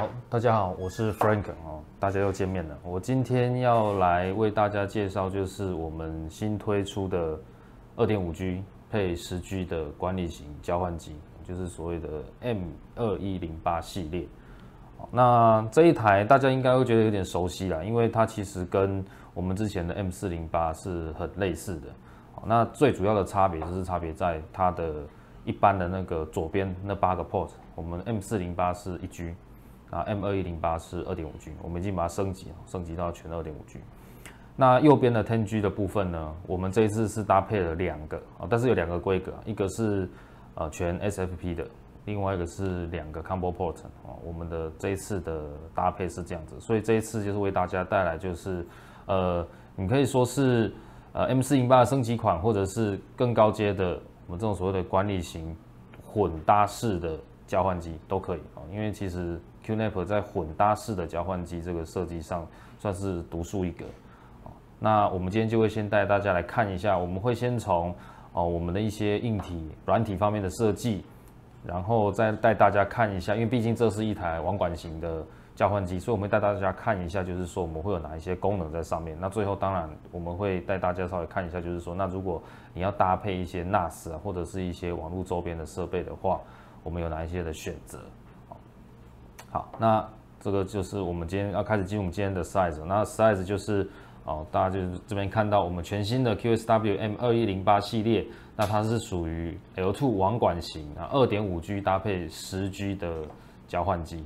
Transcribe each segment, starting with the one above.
好，大家好，我是 Frank 哦，大家又见面了。我今天要来为大家介绍，就是我们新推出的 2.5G 配10G 的管理型交换机，就是所谓的 M2108系列。那这一台大家应该会觉得有点熟悉啦，因为它其实跟我们之前的 M408是很类似的。那最主要的差别就是差别在它的一般的那个左边那8个 port， 我们 M408是1G。M2108是 2.5G， 我们已经把它升级到全 2.5G。那右边的 10G 的部分呢，我们这一次是搭配了2个，但是有2个规格，一个是全 SFP 的，另外一个是2个 Combo Port。我们的这一次的搭配是这样子，所以这一次就是为大家带来就是你可以说是M408的升级款，或者是更高阶的我们这种所谓的管理型混搭式的交换机都可以，因为其实 QNAP 在混搭式的交换机这个设计上算是独树一格。那我们今天就会先带大家来看一下，我们会先从我们的一些硬体、软体方面的设计，然后再带大家看一下，因为毕竟这是一台网管型的交换机，所以我们会带大家看一下，就是说我们会有哪一些功能在上面。那最后当然我们会带大家稍微看一下，就是说那如果你要搭配一些 NAS 或者是一些网络周边的设备的话，我们有哪一些的选择？好，那这个就是我们今天要开始进入我们今天的 size。那 size 就是大家就是这边看到我们全新的 QSW M2108系列，那它是属于 L2 网管型2.5G 搭配10G 的交换机。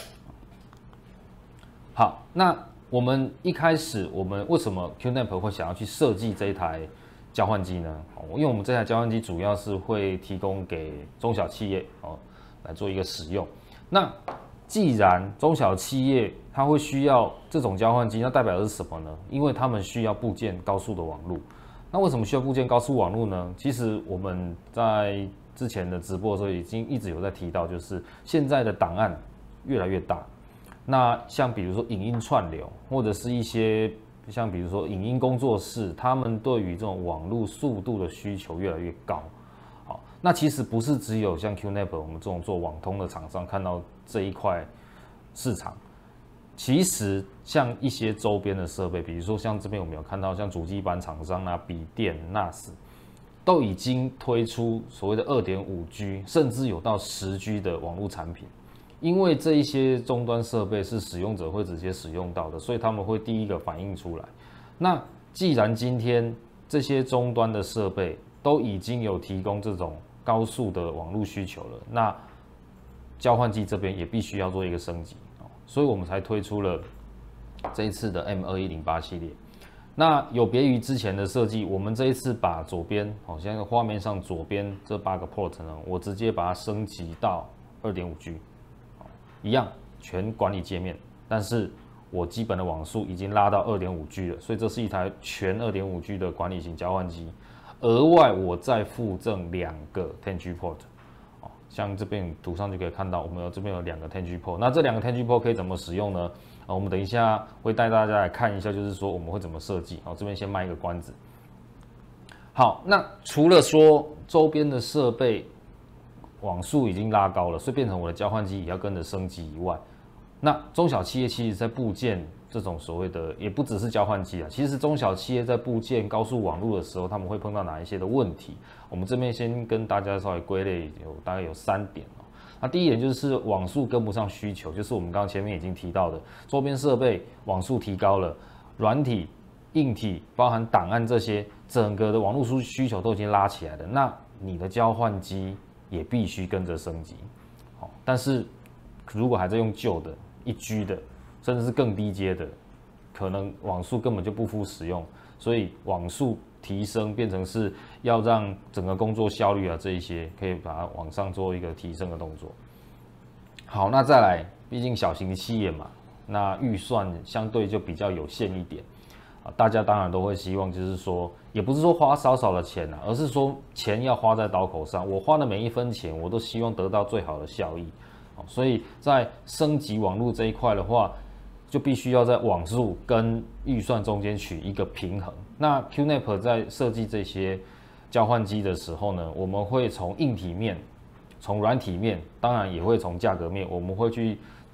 好，那我们一开始我们为什么 QNAP 会想要去设计这一台交换机呢？因为我们这台交换机主要是会提供给中小企业来做一个使用。那既然中小企业它会需要这种交换机，那代表的是什么呢？因为他们需要布建高速的网络。那为什么需要布建高速网络呢？其实我们在之前的直播的时候已经一直有在提到，就是现在的档案越来越大。那像比如说影音串流，或者是一些像比如说影音工作室，他们对于这种网络速度的需求越来越高。好，那其实不是只有像 QNAP 我们这种做网通的厂商看到这一块市场，其实像一些周边的设备，比如说像这边我们有看到像主机板厂商啊、笔电、NAS， 都已经推出所谓的 2.5G， 甚至有到10G 的网络产品。因为这一些终端设备是使用者会直接使用到的，所以他们会第一个反映出来。那既然今天这些终端的设备都已经有提供这种高速的网络需求了，那交换机这边也必须要做一个升级，所以我们才推出了这一次的 M2108系列。那有别于之前的设计，我们这一次把左边现在画面上左边这8个 port 呢，我直接把它升级到 2.5G。一样全管理界面，但是我基本的网速已经拉到 2.5G 了，所以这是一台全 2.5G 的管理型交换机。额外我再附赠2个 10G port， 像这边图上就可以看到，我们这边有2个 10G port。那这2个 10G port 可以怎么使用呢？我们等一下会带大家来看一下，就是说我们会怎么设计。这边先卖一个关子。好，那除了说周边的设备网速已经拉高了，所以变成我的交换机也要跟着升级以外，那中小企业其实在布建这种所谓的，也不只是交换机啊，其实中小企业在布建高速网络的时候，他们会碰到哪一些的问题？我们这边先跟大家稍微归类，大概有3点。那第一点就是网速跟不上需求，就是我们刚刚前面已经提到的，周边设备网速提高了，软体、硬体，包含档案这些，整个的网络需求都已经拉起来了，那你的交换机也必须跟着升级。但是如果还在用旧的1G 的，甚至是更低阶的，可能网速根本就不敷使用，所以网速提升变成是要让整个工作效率这一些可以把它往上做一个提升的动作。好，那再来，毕竟小型企业嘛，那预算相对就比较有限一点。大家当然都会希望，就是说，也不是说花少少的钱而是说钱要花在刀口上。我花的每一分钱，我都希望得到最好的效益。所以在升级网络这一块的话，就必须要在网速跟预算中间取一个平衡。那 QNAP 在设计这些交换机的时候呢，我们会从硬体面、从软体面，当然也会从价格面，我们会去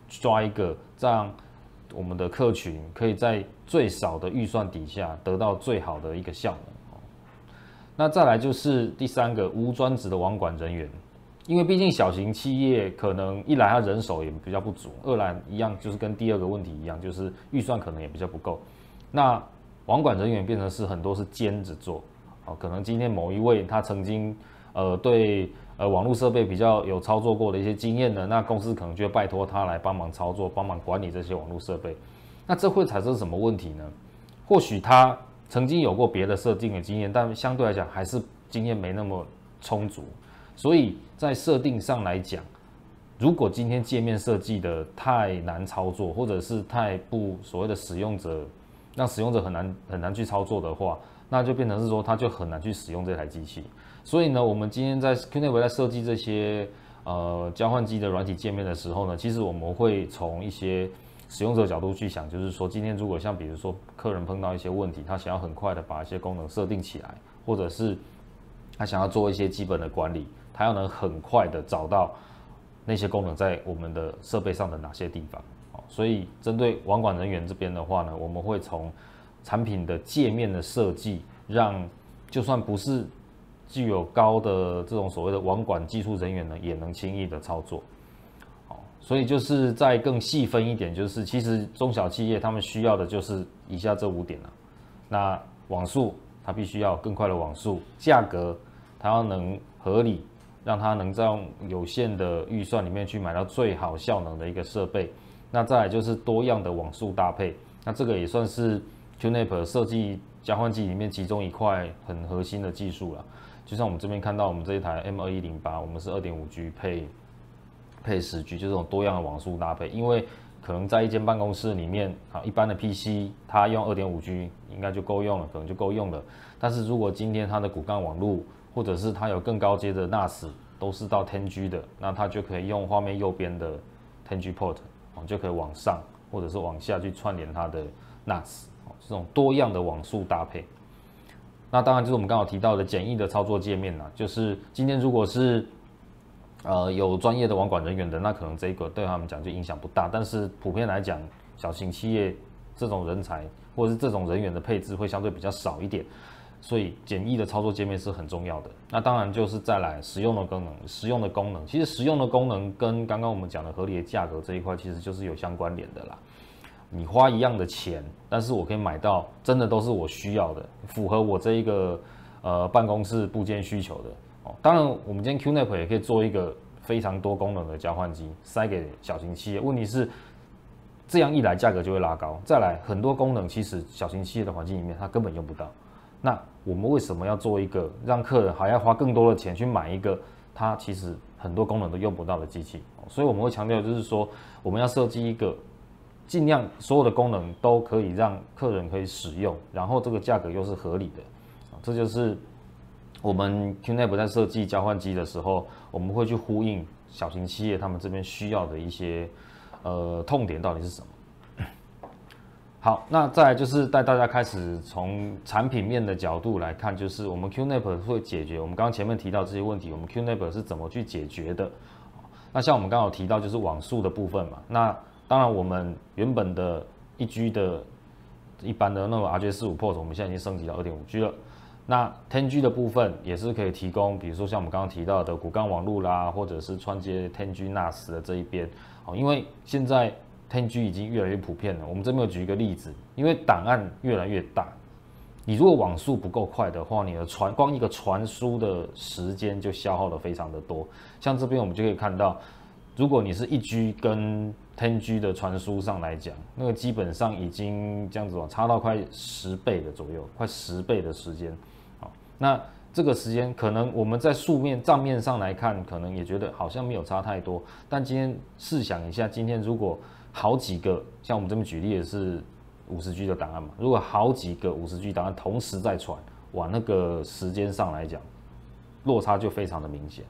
抓一个，让我们的客群可以在最少的预算底下得到最好的一个效能。那再来就是第三个无专职的网管人员，因为毕竟小型企业可能一来它人手也比较不足，二来一样就是跟第二个问题一样，就是预算可能也比较不够。那网管人员变成是很多是兼着做，可能今天某一位他曾经对网络设备比较有操作过的一些经验呢，那公司可能就会拜托他来帮忙操作，帮忙管理这些网络设备。那这会产生什么问题呢？或许他曾经有过别的设定的经验，但相对来讲还是经验没那么充足，所以在设定上来讲，如果今天界面设计的太难操作，或者是太不所谓的使用者，让使用者很难去操作的话，那就变成是说他就很难去使用这台机器。所以呢，我们今天在 QNAP 在设计这些交换机的软体界面的时候呢，其实我们会从一些使用者角度去想，就是说今天如果像比如说客人碰到一些问题，他想要很快的把一些功能设定起来，或者是他想要做一些基本的管理，他要能很快的找到那些功能在我们的设备上的哪些地方。所以针对网管人员这边的话呢，我们会从产品的界面的设计，让就算不是具有高的这种所谓的网管技术人员呢，也能轻易的操作。所以就是再更细分一点，就是其实中小企业他们需要的就是以下这5点啊。那网速它必须要更快的网速，价格它要能合理，让它能在有限的预算里面去买到最好效能的一个设备。那再来就是多样的网速搭配，那这个也算是 QNAP 设计交换机里面其中一块很核心的技术了。就像我们这边看到我们这一台 M2108，我们是 2.5G 配10G， 就这种多样的网速搭配。因为可能在一间办公室里面啊，一般的 PC 它用 2.5G 应该就够用了，可能就够用了。但是如果今天它的骨干网路，或者是它有更高阶的 NAS 都是到 10G 的，那它就可以用画面右边的 10G port， 就可以往上或者是往下去串联它的 NAS， 这种多样的网速搭配。那当然就是我们刚好提到的简易的操作界面啦，就是今天如果是有专业的网管人员的，那可能这个对他们讲就影响不大。但是普遍来讲，小型企业这种人才或者是这种人员的配置会相对比较少一点，所以简易的操作界面是很重要的。那当然就是再来实用的功能，其实实用的功能跟刚刚我们讲的合理的价格这一块其实就是有相关联的啦。你花一样的钱，但是我可以买到真的都是我需要的，符合我这一个办公室部件需求的。当然，我们今天 QNAP 也可以做一个非常多功能的交换机，塞给小型企业。问题是，这样一来价格就会拉高，再来很多功能其实小型企业的环境里面它根本用不到。那我们为什么要做一个让客人还要花更多的钱去买一个它其实很多功能都用不到的机器？所以我们会强调就是说，我们要设计一个尽量所有的功能都可以让客人可以使用，然后这个价格又是合理的。这就是我们 QNAP 在设计交换机的时候，我们会去呼应小型企业他们这边需要的一些痛点到底是什么。好，那再来就是带大家开始从产品面的角度来看，就是我们 QNAP 会解决我们刚刚前面提到这些问题，我们 QNAP 是怎么去解决的。那像我们刚好提到就是网速的部分嘛，那当然我们原本的1G 的一般的那种 RJ45 port， 我们现在已经升级到 2.5G 了。那 10G 的部分也是可以提供，比如说像我们刚刚提到的骨干网路啦，或者是串接 10G NAS 的这一边，因为现在 10G 已经越来越普遍了。我们这边有举一个例子，因为档案越来越大，你如果网速不够快的话，你的光一个传输的时间就消耗的非常的多。像这边我们就可以看到，如果你是1G 跟 10G 的传输上来讲，那个基本上已经这样子差到快10倍的左右，快10倍的时间。好，那这个时间可能我们在账面上来看，可能也觉得好像没有差太多。但今天试想一下，今天如果好几个，像我们这边举例的是50G 的档案嘛，如果好几个50G 档案同时在传，哇，那个时间上来讲，落差就非常的明显。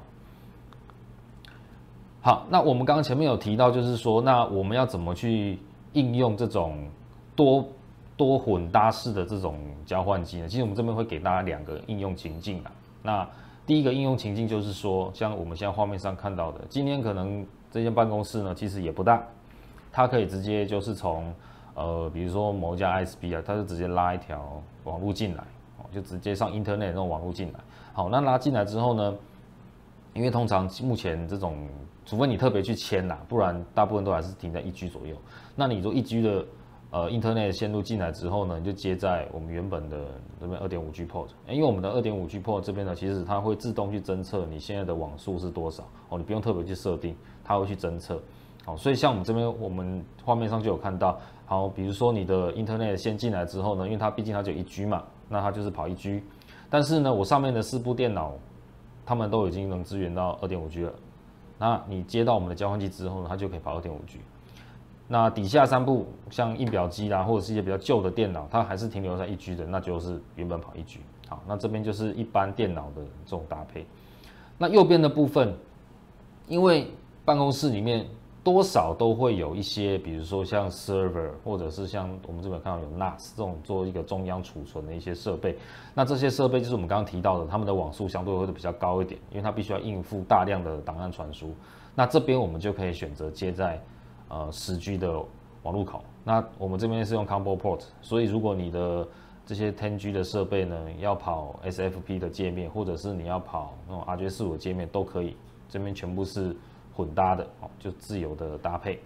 好，那我们刚刚前面有提到，就是说，那我们要怎么去应用这种多混搭式的这种交换机呢？其实我们这边会给大家2个应用情境啊。那第一个应用情境就是说，像我们现在画面上看到的，今天可能这间办公室呢其实也不大，它可以直接就是从比如说某一家 ISP 啊，它就直接拉一条网路进来，就直接上 Internet 那种网路进来。好，那拉进来之后呢，因为通常目前这种，除非你特别去签啦，不然大部分都还是停在1G 左右。那你如果1G 的Internet 线路进来之后呢，你就接在我们原本的这边 2.5G port，因为我们的 2.5G port 这边呢，其实它会自动去侦测你现在的网速是多少哦，你不用特别去设定，它会去侦测。好，所以像我们这边，我们画面上就有看到，好，比如说你的 Internet 线进来之后呢，因为它毕竟它只有1G 嘛，那它就是跑1G，但是呢，我上面的4部电脑，他们都已经能支援到 2.5G 了，那你接到我们的交换机之后呢，它就可以跑 2.5G。那底下3部像印表机啦，或者是一些比较旧的电脑，它还是停留在1G 的，那就是原本跑1G。好，那这边就是一般电脑的这种搭配。那右边的部分，因为办公室里面多少都会有一些，比如说像 server， 或者是像我们这边看到有 NAS 这种做一个中央储存的一些设备。那这些设备就是我们刚刚提到的，他们的网速相对会比较高一点，因为它必须要应付大量的档案传输。那这边我们就可以选择接在10G 的网路口。那我们这边是用 combo port， 所以如果你的这些 10G 的设备呢要跑 SFP 的界面，或者是你要跑那种 RJ45 的界面都可以，这边全部是混搭的，就自由的搭配。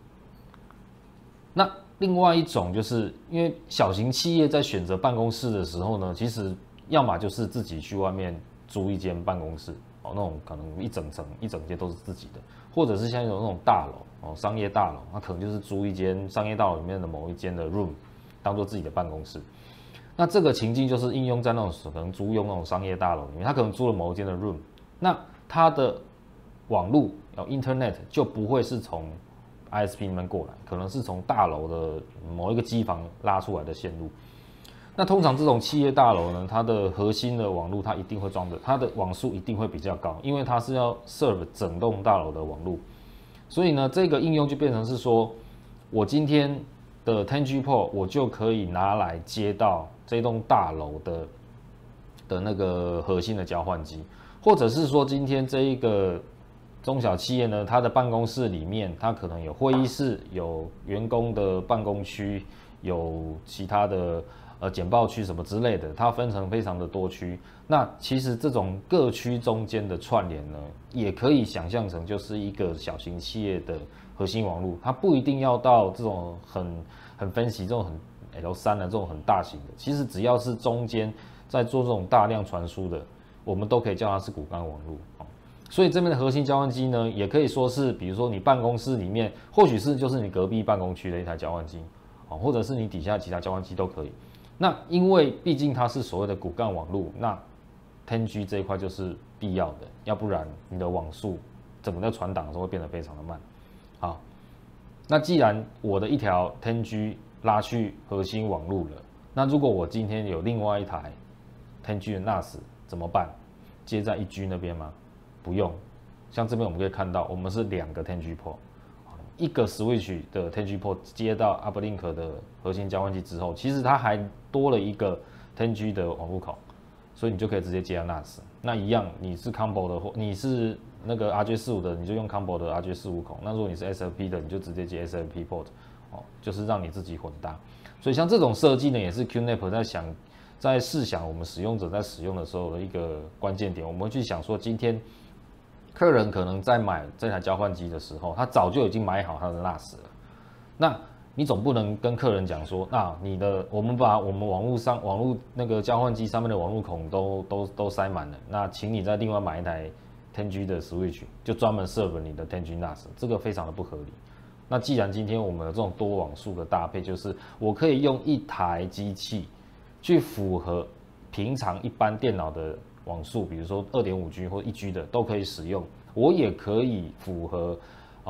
那另外一种就是因为小型企业在选择办公室的时候呢，其实要么就是自己去外面租一间办公室，那种可能一整层一整间都是自己的，或者是像有那种大楼，商业大楼，那可能就是租一间商业大楼里面的某一间的 room 当做自己的办公室。那这个情境就是应用在那种可能租用那种商业大楼里面，他可能租了某一间的 room， 那它的网路Internet 就不会是从 ISP 里面过来，可能是从大楼的某一个机房拉出来的线路。那通常这种企业大楼呢，它的核心的网路它一定会装的，它的网速一定会比较高，因为它是要 serve 整栋大楼的网路。所以呢，这个应用就变成是说，我今天的 10G port 我就可以拿来接到这栋大楼的那个核心的交换机，或者是说今天这一个中小企业呢，它的办公室里面，它可能有会议室、有员工的办公区、有其他的简报区什么之类的，它分成非常的多区。那其实这种各区中间的串联呢，也可以想象成就是一个小型企业的核心网络，它不一定要到这种很分析这种很 L3 的这种很大型的，其实只要是中间在做这种大量传输的，我们都可以叫它是骨干网络。所以这边的核心交换机呢，也可以说是，比如说你办公室里面，或许是就是你隔壁办公区的一台交换机，或者是你底下其他交换机都可以。那因为毕竟它是所谓的骨干网络，那 10G 这一块就是必要的，要不然你的网速整个在传档的时候会变得非常的慢。好，那既然我的一条 10G 拉去核心网络了，那如果我今天有另外一台 10G 的 NAS 怎么办？接在1G 那边吗？不用，像这边我们可以看到，我们是2个 10G port， 一个 switch 的 10G port 接到 uplink 的核心交换机之后，其实它还多了一个 10G 的网路口，所以你就可以直接接到 NAS。那一样，你是 combo 的，或你是那个 RJ45 的，你就用 combo 的 RJ45 口。那如果你是 SFP 的，你就直接接 SFP port， 就是让你自己混搭。所以像这种设计呢，也是 QNAP 在试想我们使用者在使用的时候的一个关键点。我们会去想说，今天客人可能在买这台交换机的时候，他早就已经买好他的 NAS 了。那你总不能跟客人讲说，那我们把我们网络那个交换机上面的网路孔都塞满了，那请你再另外买一台 10G 的 Switch， 就专门 serve 你的 10G NAS， 这个非常的不合理。那既然今天我们有这种多网速的搭配，就是我可以用一台机器去符合平常一般电脑的网速，比如说 2.5G 或 1G 的都可以使用，我也可以符合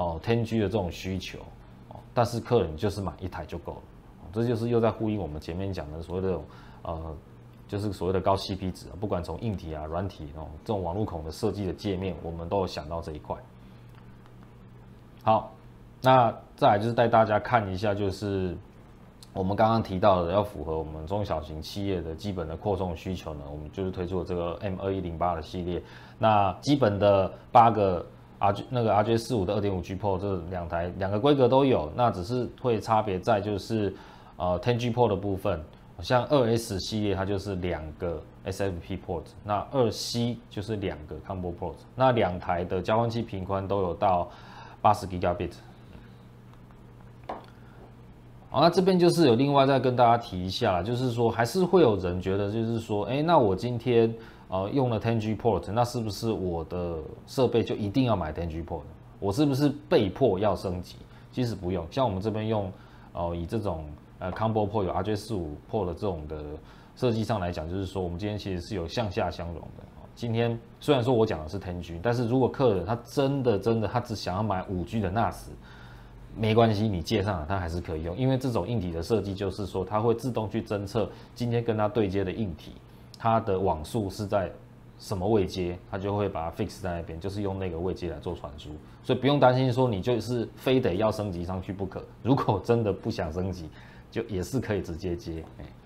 10G 的这种需求，但是客人就是买一台就够了，这就是又在呼应我们前面讲的所谓的就是所谓的高 CP 值，不管从硬体啊、软体这种网路孔的设计的界面，我们都有想到这一块。好，那再来就是带大家看一下，就是我们刚刚提到的，要符合我们中小型企业的基本的扩充需求呢，我们就是推出了这个 M2108的系列。那基本的8个 RJ45的 2.5G port 这两个规格都有，那只是会差别在就是10G port 的部分，像2S 系列它就是2个 SFP port， 那2C 就是2个 combo port， 那两台的交换器频宽都有到80 Gigabit。好，那这边就是有另外再跟大家提一下啦，就是说还是会有人觉得就是说，那我今天用了 10G port， 那是不是我的设备就一定要买 10G port？ 我是不是被迫要升级？其实不用，像我们这边用以这种combo port 有 RJ45 port 的这种的设计上来讲，就是说我们今天其实是有向下相容的。今天虽然说我讲的是 10G， 但是如果客人他真的他只想要买5G 的 NAS，没关系，你接上了它还是可以用，因为这种硬体的设计就是说，它会自动去侦测今天跟它对接的硬体，它的网速是在什么位阶，它就会把它 fix 在那边，就是用那个位阶来做传输，所以不用担心说你就是非得要升级上去不可。如果真的不想升级，就也是可以直接接。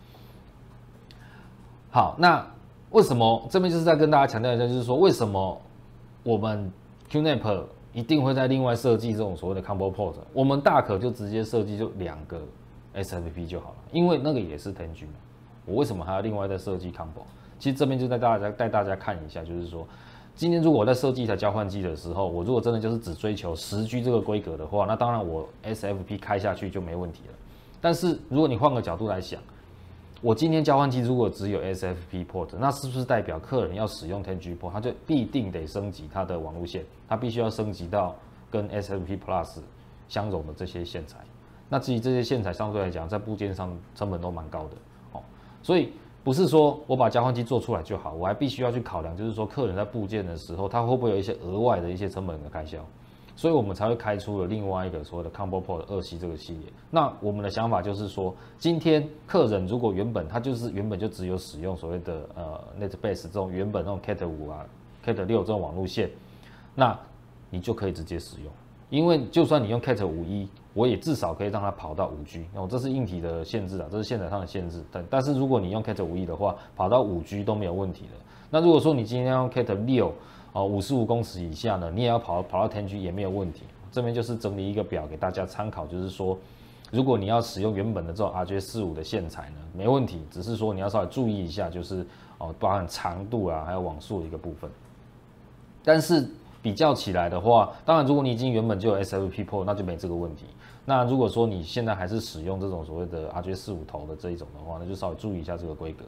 好，那为什么这边就是在跟大家强调一下，就是说为什么我们 QNAP一定会在另外设计这种所谓的 combo port， 我们大可就直接设计就2个 SFP 就好了，因为那个也是 10G 嘛，我为什么还要另外再设计 combo？ 其实这边就带大家看一下，就是说，今天如果我在设计一台交换机的时候，我如果真的就是只追求10G 这个规格的话，那当然我 SFP 开下去就没问题了。但是如果你换个角度来想，我今天交换机如果只有 SFP port， 那是不是代表客人要使用 10G port， 他就必定得升级他的网路线，他必须要升级到跟 SFP Plus 相容的这些线材。那至于这些线材相对来讲，在部件上成本都蛮高的哦，所以不是说我把交换机做出来就好，我还必须要去考量，就是说客人在部件的时候，他会不会有一些额外的一些成本的开销。所以我们才会开出了另外一个所谓的 combo port 2C 这个系列。那我们的想法就是说，今天客人如果原本就只有使用所谓的NetBase 这种原本那种 Cat5 啊、Cat6 这种网路线，那你就可以直接使用。因为就算你用 Cat5e， 我也至少可以让它跑到 5G， 这是硬体的限制啊，这是线材上的限制。但是如果你用 Cat5e 的话，跑到 5G 都没有问题的。那如果说你今天用 Cat6，55公尺以下呢，你也要跑到 10G 也没有问题。这边就是整理一个表给大家参考，就是说，如果你要使用原本的这种 RJ45 的线材呢，没问题，只是说你要稍微注意一下，就是包含长度啊，还有网速的一个部分。但是比较起来的话，当然如果你已经原本就有 SFP port， 那就没这个问题。那如果说你现在还是使用这种所谓的 RJ45 头的这一种的话，那就稍微注意一下这个规格。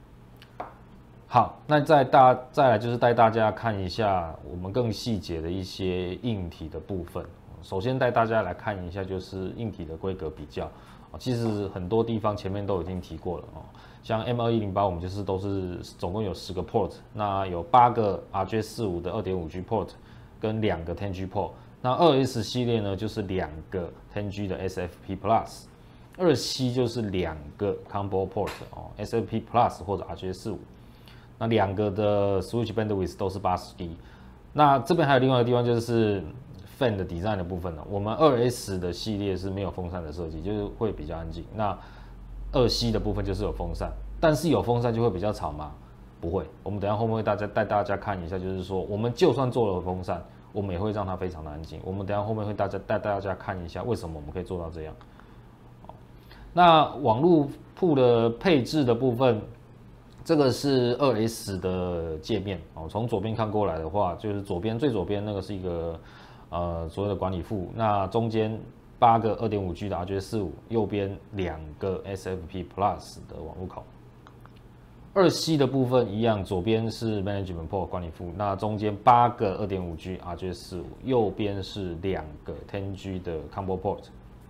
好，那再来就是带大家看一下我们更细节的一些硬体的部分。首先带大家来看一下就是硬体的规格比较。其实很多地方前面都已经提过了哦，像 M2108 我们就是都是总共有10个 port， 那有8个 RJ45 的 2.5G port 跟2个 10G port。那 2S 系列呢就是2个 10G 的 SFP Plus， 2C 就是2个 combo port SFP Plus 或者 RJ45。那2个的 switch bandwidth 都是80D。那这边还有另外一个地方就是 fan 的 design 的部分呢，我们 2S 的系列是没有风扇的设计，就是会比较安静。那 2C 的部分就是有风扇，但是有风扇就会比较吵吗？不会。我们等一下后面会带大家看一下，就是说我们就算做了风扇，我们也会让它非常的安静。我们等一下后面会带大家看一下为什么我们可以做到这样。那网路铺的配置的部分。这个是 2S 的界面哦，从左边看过来的话，就是最左边那个是一个所谓的管理副，那中间8个 2.5G 的 RJ45， 右边2个 SFP Plus 的网路口。2C 的部分一样，左边是 Management Port 管理副，那中间8个 2.5G RJ45， 右边是2个 10G 的 Combo Port。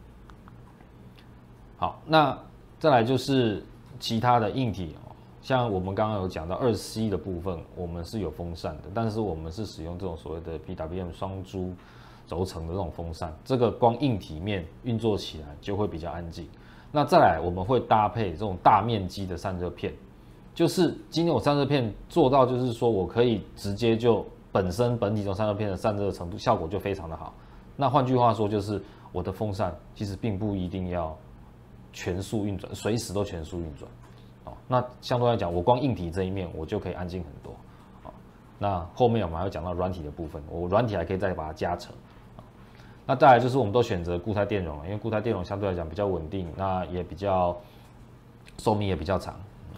好，那再来就是其他的硬体。像我们刚刚有讲到2C 的部分，我们是有风扇的，但是我们是使用这种所谓的 PWM 双珠轴承的这种风扇，这个光硬体面运作起来就会比较安静。那再来我们会搭配这种大面积的散热片，就是今天我散热片做到，就是说我可以直接就本体这种散热片的散热程度效果就非常的好。那换句话说，就是我的风扇其实并不一定要全速运转，随时都全速运转。那相对来讲，我光硬体这一面我就可以安静很多。 那后面我们还会讲到软体的部分，我软体还可以再把它加成。那再来就是我们都选择固态电容，因为固态电容相对来讲比较稳定，那也比较寿命也比较长。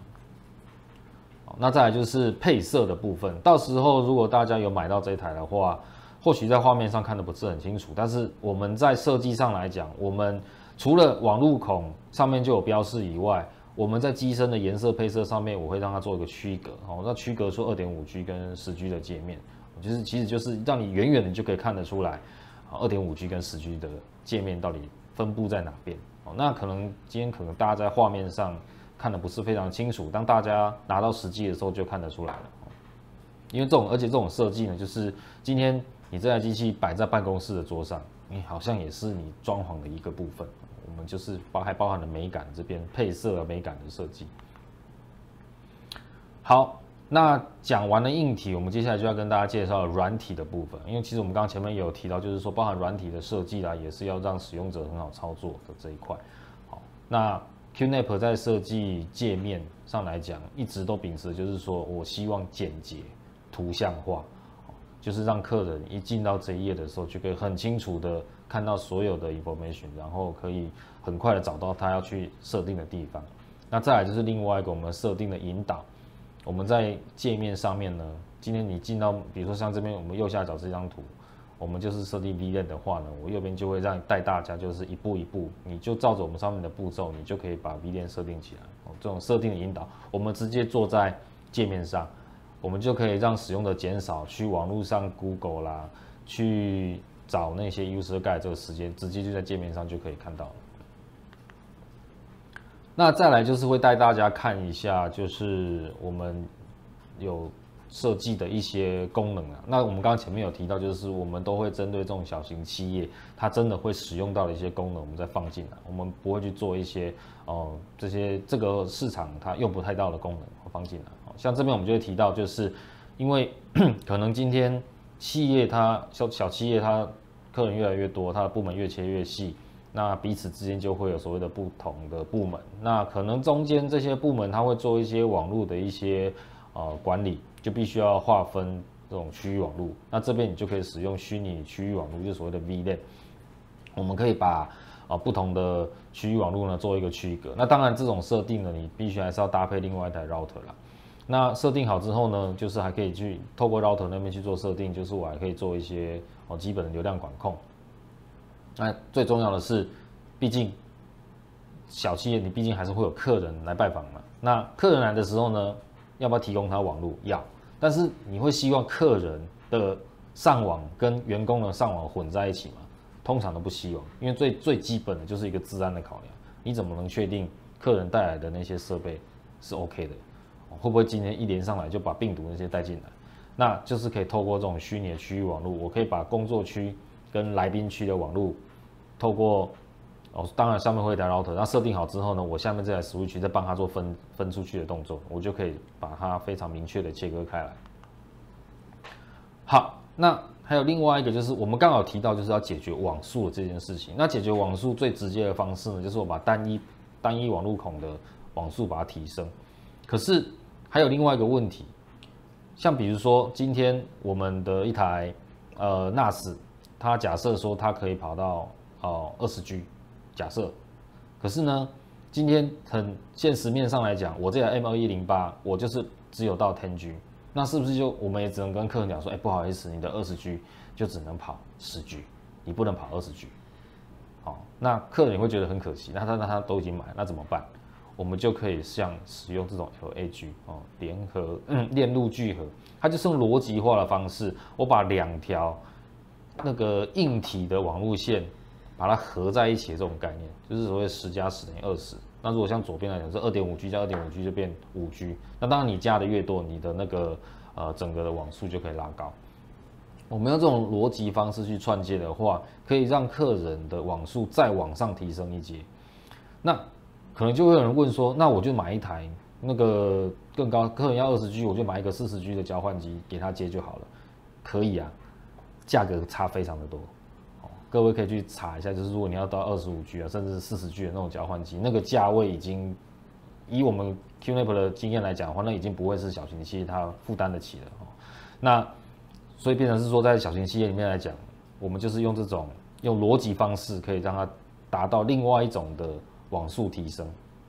那再来就是配色的部分，到时候如果大家有买到这一台的话，或许在画面上看得不是很清楚，但是我们在设计上来讲，我们除了网路孔上面就有标示以外，我们在机身的颜色配色上面，我会让它做一个区隔，那区隔出 2.5G 跟10G 的界面，其实就是让你远远的就可以看得出来，2.5G 跟10G 的界面到底分布在哪边。那可能今天可能大家在画面上看的不是非常清楚，当大家拿到实际的时候就看得出来了。因为而且这种设计呢，就是今天你这台机器摆在办公室的桌上，你好像也是你装潢的一个部分。我们就是还包含了美感这边配色美感的设计。好，那讲完了硬体，我们接下来就要跟大家介绍软体的部分。因为其实我们刚刚前面也有提到，就是说包含软体的设计啦，也是要让使用者很好操作的这一块。好，那 QNAP 在设计界面上来讲，一直都秉持就是说我希望简洁、图像化，就是让客人一进到这一页的时候，就可以很清楚的看到所有的 information， 然后可以很快的找到他要去设定的地方。那再来就是另外一个我们设定的引导，我们在界面上面呢，今天你进到，比如说像这边我们右下角这张图，我们就是设定 VLAN 的话呢，我右边就会让你带大家就是一步一步，你就照着我们上面的步骤，你就可以把 VLAN 设定起来。这种设定的引导，我们直接做在界面上，我们就可以让使用的减少去网络上 Google 啦，去找那些 user guide 这个时间，直接就在界面上就可以看到了。那再来就是会带大家看一下，就是我们有设计的一些功能啊。那我们刚刚前面有提到，就是我们都会针对这种小型企业，它真的会使用到的一些功能，我们再放进来。我们不会去做一些这个市场它用不太到的功能放进来。像这边我们就会提到，就是因为可能今天企业它小企业它客人越来越多，它的部门越切越细。那彼此之间就会有所谓的不同的部门，那可能中间这些部门它会做一些网络的一些管理，就必须要划分这种区域网络。那这边你就可以使用虚拟区域网络，就是所谓的 VLAN。我们可以把不同的区域网络呢做一个区隔。那当然这种设定呢，你必须还是要搭配另外一台 router 啦。那设定好之后呢，就是还可以去透过 router 那边去做设定，就是我还可以做一些基本的流量管控。那最重要的是，毕竟小企业你毕竟还是会有客人来拜访嘛。那客人来的时候呢，要不要提供他网络？要，但是你会希望客人的上网跟员工的上网混在一起吗？通常都不希望，因为最基本的就是一个治安的考量。你怎么能确定客人带来的那些设备是 OK 的？会不会今天一连上来就把病毒那些带进来？那就是可以透过这种虚拟的区域网络，我可以把工作区跟来宾区的网络，透过当然上面会有一台 router， 那设定好之后呢，我下面这台 switch 再帮它做分出去的动作，我就可以把它非常明确的切割开来。好，那还有另外一个就是我们刚好提到就是要解决网速的这件事情。那解决网速最直接的方式呢，就是我把单一网路孔的网速把它提升。可是还有另外一个问题，像比如说今天我们的一台NAS， 它假设说它可以跑到20G， 假设，可是呢，今天很现实面上来讲，我这台 M2108 我就是只有到 10G， 那是不是就我们也只能跟客人讲说，不好意思，你的20G 就只能跑10G， 你不能跑20G。好，那客人也会觉得很可惜，那他都已经买，那怎么办？我们就可以像使用这种 LAG 联合链路聚合，它就是用逻辑化的方式，我把2条那个硬体的网路线把它合在一起的这种概念，就是所谓10+10=20。那如果像左边来讲是 2.5G 加 2.5G 就变5G， 那当然你加的越多，你的那个整个的网速就可以拉高。我们用这种逻辑方式去串接的话，可以让客人的网速再往上提升一阶。那可能就会有人问说，那我就买一台那个更高，客人要20G， 我就买一个40G 的交换机给他接就好了。可以啊，价格差非常的多。各位可以去查一下，就是如果你要到25G 啊，甚至是40G 的那种交换机，那个价位已经以我们 QNAP 的经验来讲的话，那已经不会是小型企业它负担得起了。 那所以变成是说，在小型企业里面来讲，我们就是用这种用逻辑方式，可以让它达到另外一种的网速提升。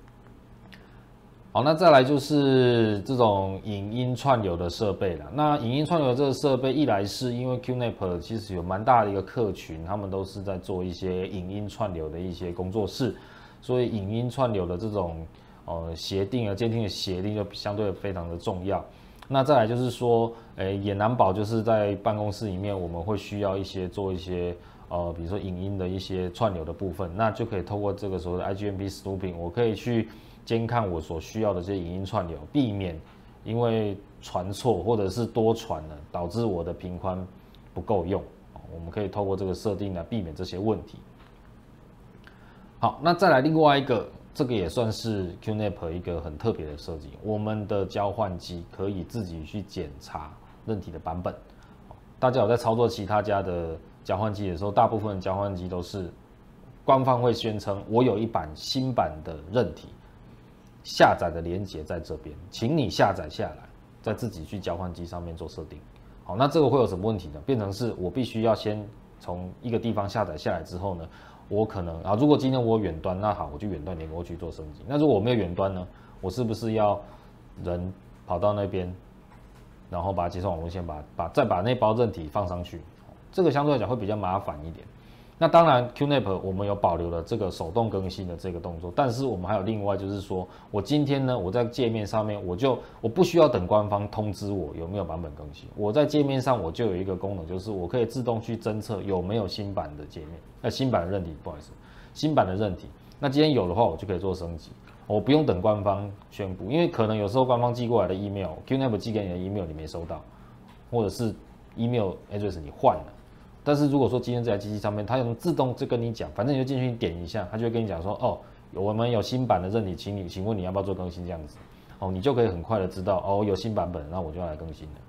好，那再来就是这种影音串流的设备了。那影音串流的这个设备，一来是因为 QNAP 其实有蛮大的一个客群，他们都是在做一些影音串流的一些工作室，所以影音串流的这种协定监听的协定就相对非常的重要。那再来就是说，也难保就是在办公室里面，我们会需要做一些比如说影音的一些串流的部分，那就可以透过这个所谓的 IGMP Snooping， 我可以去监看我所需要的这些影音串流，避免因为传错或者是多传了，导致我的频宽不够用。我们可以透过这个设定来避免这些问题。好，那再来另外一个，这个也算是 QNAP 一个很特别的设计，我们的交换机可以自己去检查韧体的版本。大家有在操作其他家的交换机的时候，大部分的交换机都是官方会宣称我有一版新版的韧体。下载的连结在这边，请你下载下来，再自己去交换机上面做设定。好，那这个会有什么问题呢？变成是我必须要先从一个地方下载下来之后呢，我可能如果今天我有远端，那好，我就远端连过去做升级。那如果我没有远端呢，我是不是要人跑到那边，然后把接送网路线再把那包韧体放上去？这个相对来讲会比较麻烦一点。那当然 ，QNAP 我们有保留了这个手动更新的这个动作，但是我们还有另外就是说，我今天呢，我在界面上面我不需要等官方通知我有没有版本更新，我在界面上我就有一个功能，就是我可以自动去侦测有没有新版的界面，新版的韧体，不好意思，新版的韧体。那今天有的话，我就可以做升级，我不用等官方宣布，因为可能有时候官方寄过来的 email，QNAP 寄给你的 email 你没收到，或者是 email address 你换了。但是如果说今天这台机器上面，它能自动就跟你讲，反正你就进去点一下，它就会跟你讲说，哦，我们有新版的韧体，请问你要不要做更新这样子，哦，你就可以很快的知道，哦，有新版本，那我就要来更新了。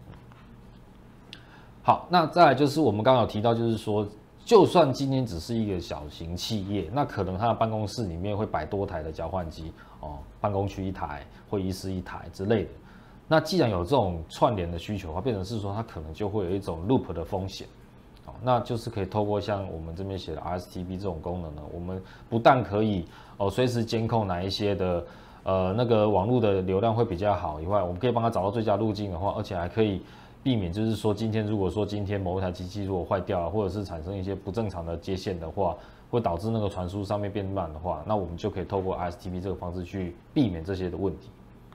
好，那再来就是我们刚刚有提到，就是说，就算今天只是一个小型企业，那可能他的办公室里面会摆多台的交换机，哦，办公区一台，会议室一台之类的。那既然有这种串联的需求的话，变成是说它可能就会有一种 loop 的风险。那就是可以透过像我们这边写的 RSTP 这种功能呢，我们不但可以随时监控哪一些的那个网络的流量会比较好以外，我们可以帮他找到最佳路径的话，而且还可以避免就是说如果说今天某一台机器如果坏掉了，或者是产生一些不正常的接线的话，会导致那个传输上面变慢的话，那我们就可以透过 RSTP 这个方式去避免这些的问题。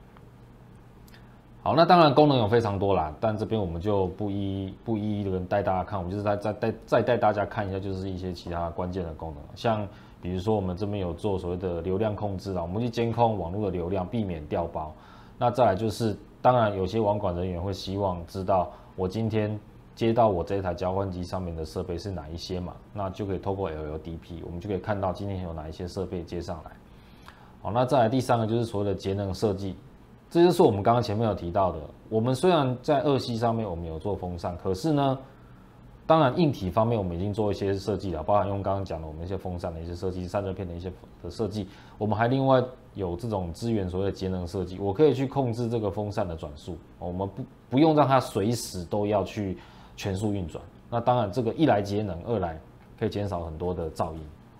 好，那当然功能有非常多啦，但这边我们就不一一的带大家看，我们就是再带大家看一下，就是一些其他关键的功能，像比如说我们这边有做所谓的流量控制啦，我们去监控网络的流量，避免掉包。那再来就是，当然有些网管人员会希望知道我今天接到我这一台交换机上面的设备是哪一些嘛，那就可以透过 LLDP， 我们就可以看到今天有哪一些设备接上来。好，那再来第三个就是所谓的节能设计。这就是我们刚刚前面有提到的，我们虽然在2C上面我们有做风扇，可是呢，当然硬体方面我们已经做一些设计了，包含用刚刚讲的我们一些风扇的一些设计、散热片的一些的设计，我们还另外有这种资源所谓的节能设计，我可以去控制这个风扇的转速，我们不用让它随时都要去全速运转。那当然这个一来节能，二来可以减少很多的噪音。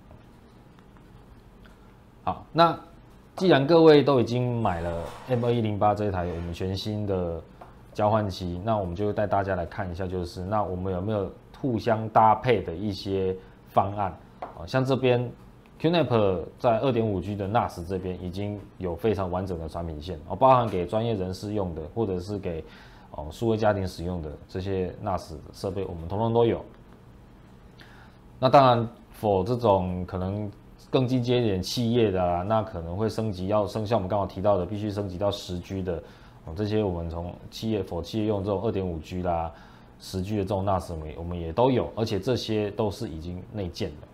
好，那既然各位都已经买了 M2108 这一台我们全新的交换机，那我们就带大家来看一下，就是那我们有没有互相搭配的一些方案啊？像这边 QNAP 在 2.5G 的 NAS 这边已经有非常完整的产品线哦，包含给专业人士用的，或者是给数位家庭使用的这些 NAS 设备，我们统统都有。那当然 ，for 这种可能更进阶一点企业的啊，那可能会升级，像我们刚好提到的，必须升级到10G 的这些我们从企业用这种 2.5G 啦、10G 的这种 NAS 我们也都有，而且这些都是已经内建的。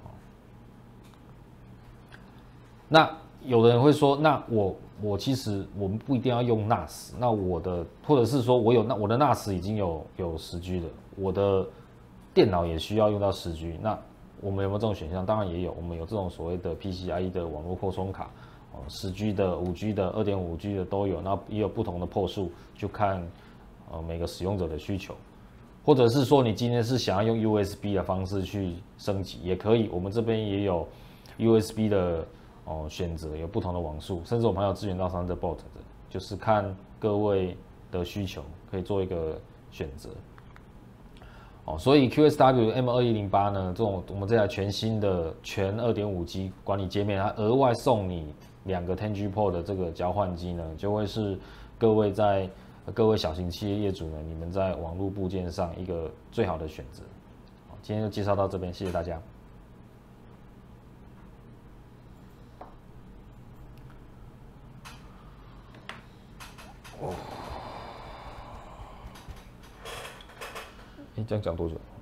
那有的人会说，那我其实我们不一定要用 NAS， 那或者是说我的 NAS 已经有10G 的，我的电脑也需要用到10G， 那我们有没有这种选项？当然也有，我们有这种所谓的 PCIe 的网络扩充卡，10G 的、5G 的、2.5G 的都有，那也有不同的破数，就看每个使用者的需求，或者是说你今天是想要用 USB 的方式去升级也可以，我们这边也有 USB 的选择，有不同的网速，甚至我们还有支援到 Thunderbolt 的，就是看各位的需求可以做一个选择。所以 QSW M2108呢，这种我们这台全新的全 2.5G 管理界面，它额外送你2个 10G Port 的这个交换机呢，就会是各位小型企业业主呢，你们在网络部件上一个最好的选择。今天就介绍到这边，谢谢大家。这样讲多久？